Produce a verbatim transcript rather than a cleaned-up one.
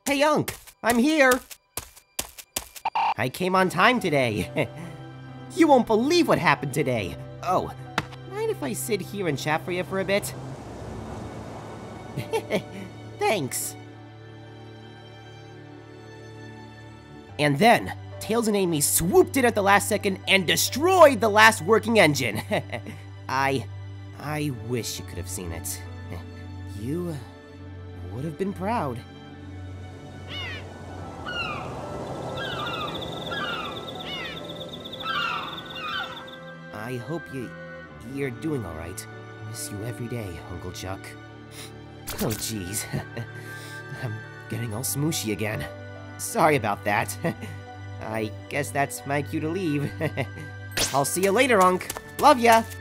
Hey, Unc, I'm here. I came on time today. You won't believe what happened today. Oh, mind if I sit here and chat for you for a bit? Thanks. And then, Tails and Amy swooped in at the last second and destroyed the last working engine. I... I wish you could have seen it. You would have been proud. I hope you... you're doing alright. Miss you every day, Uncle Chuck. Oh, jeez. I'm getting all smooshy again. Sorry about that. I guess that's my cue to leave. I'll see you later, Unc. Love ya!